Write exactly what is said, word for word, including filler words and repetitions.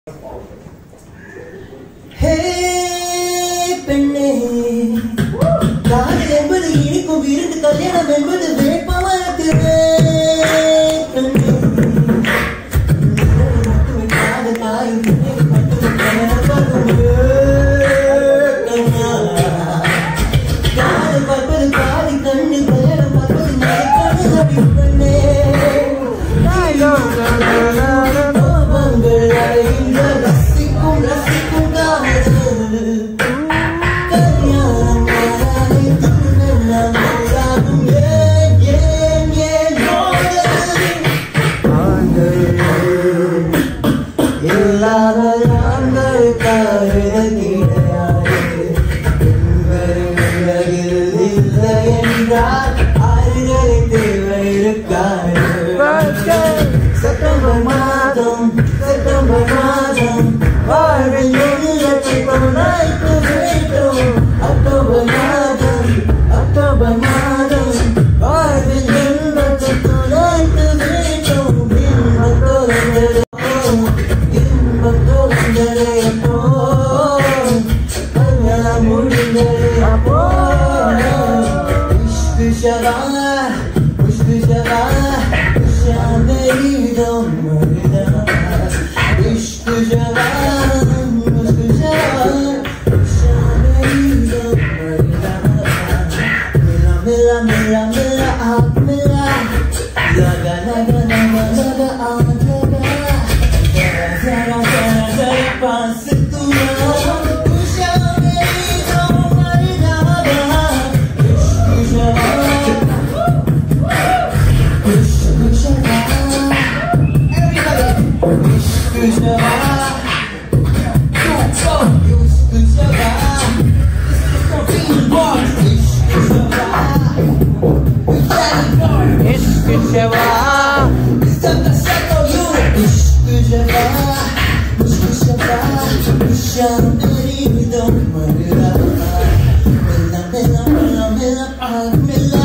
Hey பெண்ணே காதல் என்பது இனிக்கும் விருந்து கல்யாணம் என்பது வேட்பாளத்திலே பெண்ணே மட்டுமே காதல் தாயும் மட்டுமே காதல் பார்ப்பது பாதி கண்ணு கல்யாணம் பார்ப்பது மறைக்காது பெண்ணே கோபங்கள் அடைகின்ற ரசிக்கும் ரசிக்கும் September Maadham, September Maadham, வாழ்வில் எல்லோருக்கும் நாய்க்கு வேண்டும். October Maadham, October Maadham, வாழ்வில் எல்லோருக்கும் நாய்க்கு வேண்டும். இன்பம் தோன்றலே இன்பம் தோன்றலே அப்போ கல்யாணம் முடிந்தலே அப்போ இஷ்க் ஷவா இஷ்க் ஷவா मेरी दम मरदा इश्क जवान इश्क जवान मेरी दम मरदा मिला मिला मिला मिला आप मिला लगा लगा लगा लगा आप लगा जरा जरा जरा जरा पास तू खुशा मेरी दम मरदा इश्क जवान इश्क जवान Ishq Shavaa, Ishq Shavaa, Ishq Shavaa, Santa Santa you, Ishq Shavaa, Ishq Shavaa, Ishq मेरी दम मरदा, मिला मिला मिला मिला आग मिला.